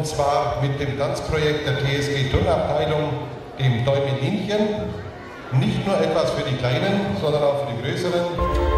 und zwar mit dem Tanzprojekt der TSG Turnabteilung, dem Däumelinchen. Nicht nur etwas für die Kleinen, sondern auch für die Größeren.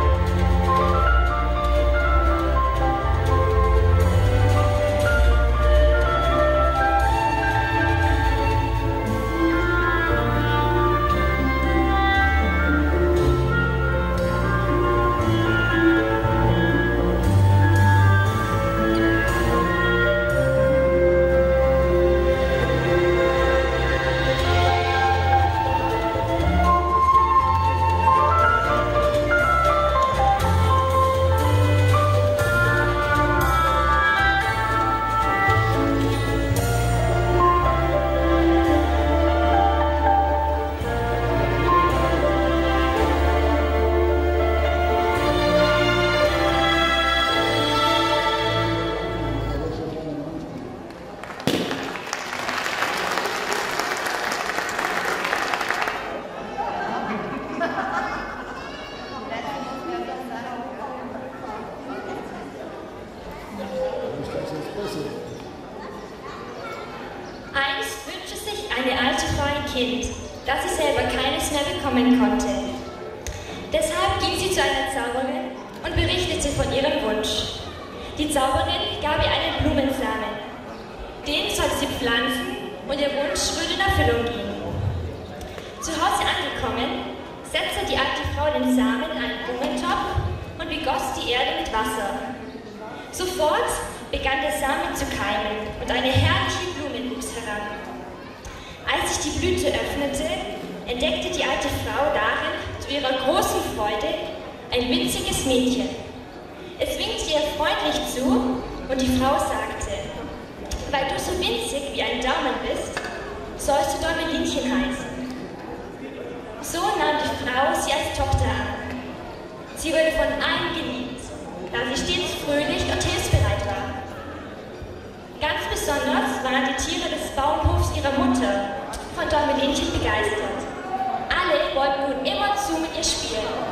Einst wünschte sich eine alte Frau ein Kind, das sie selber keines mehr bekommen konnte. Deshalb ging sie zu einer Zauberin und berichtete von ihrem Wunsch. Die Zauberin gab ihr einen Blumensamen. Den sollte sie pflanzen und ihr Wunsch würde in Erfüllung gehen. Zu Hause angekommen, setzte die alte Frau den Samen in einen Blumentopf und begoss die Erde mit Wasser. Sofort begann der Samen zu keimen und eine herrliche Blume wuchs heran. Als sich die Blüte öffnete, entdeckte die alte Frau darin zu ihrer großen Freude ein winziges Mädchen. Es winkte ihr freundlich zu und die Frau sagte: Weil du so winzig wie ein Daumen bist, sollst du Däumelinchen heißen. So nahm die Frau sie als Tochter an. Sie wurde von allen geliebt, da sie stets fröhlich und hilfsbereit war. Ganz besonders waren die Tiere des Bauernhofs ihrer Mutter von Däumelinchen begeistert. Alle wollten nun immerzu mit ihr spielen.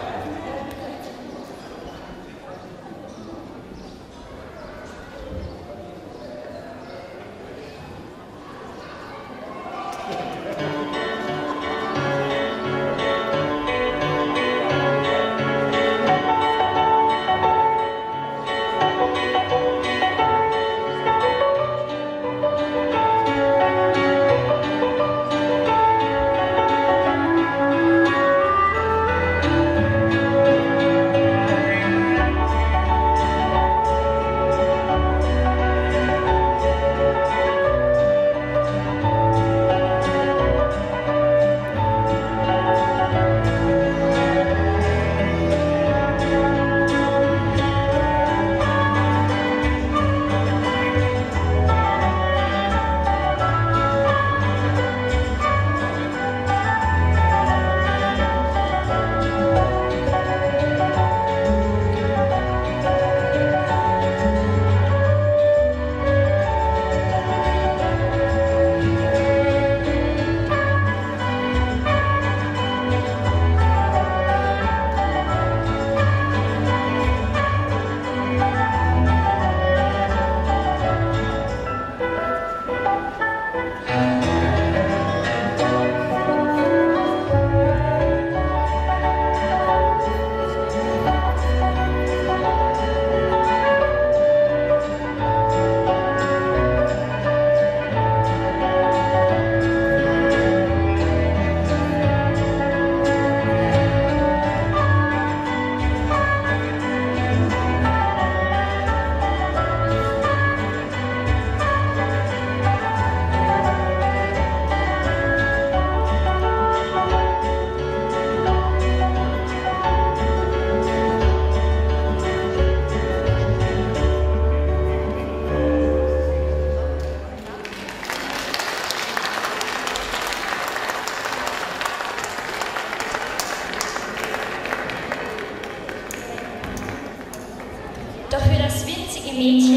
Doch für das winzige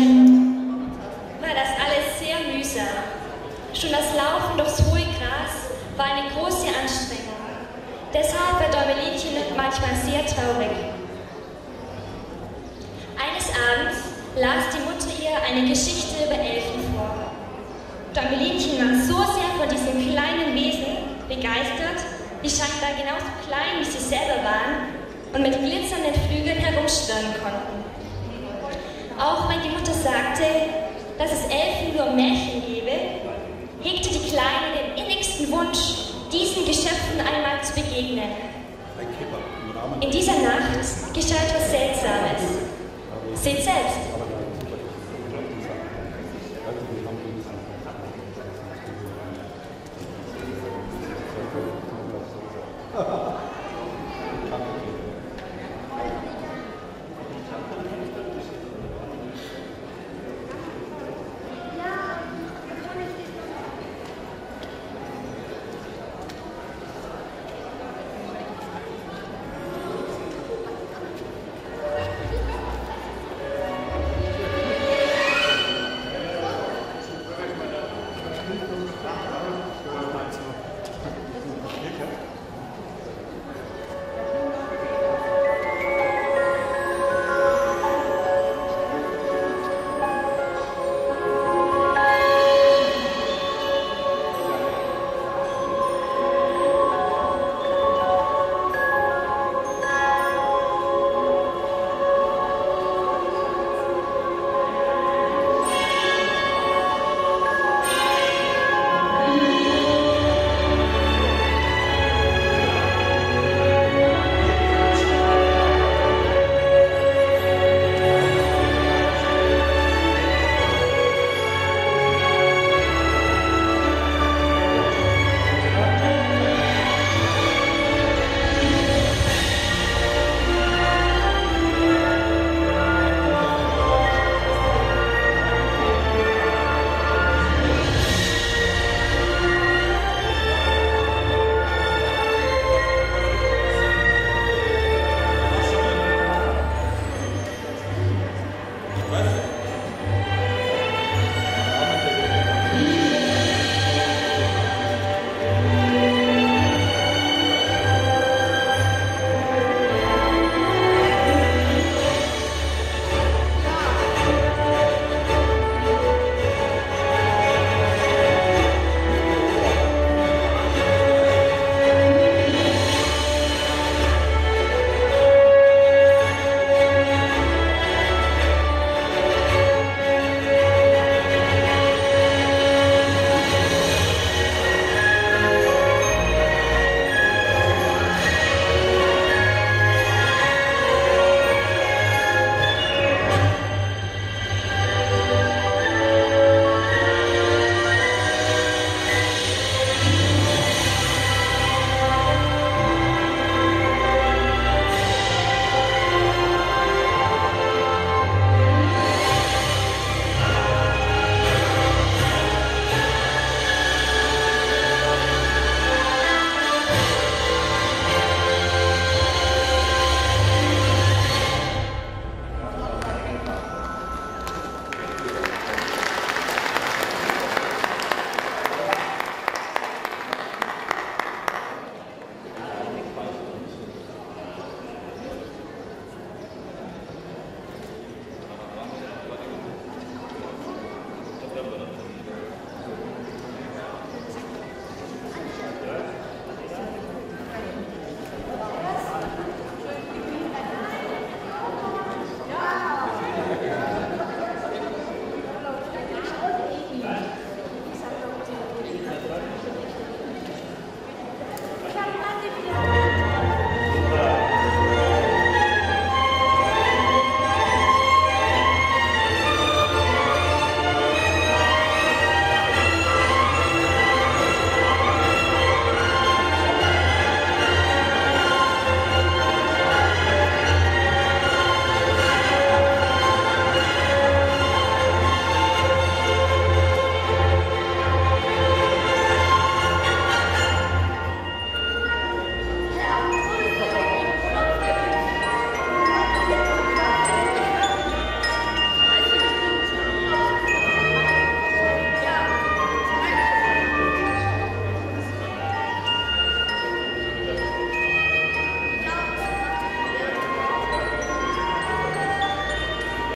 Mädchen war das alles sehr mühsam. Schon das Laufen durchs hohe Gras war eine große Anstrengung. Deshalb war Däumelinchen manchmal sehr traurig. Eines Abends las die Mutter ihr eine Geschichte über Elfen vor. Däumelinchen war so sehr von diesem kleinen Wesen begeistert, die scheinbar genauso klein wie sie selber waren und mit glitzernden Flügeln herumschwirren konnten. Auch wenn die Mutter sagte, dass es Elfen nur Märchen gebe, hegte die Kleine den innigsten Wunsch, diesen Geschöpfen einmal zu begegnen. In dieser Nacht geschah etwas Seltsames. Seht selbst.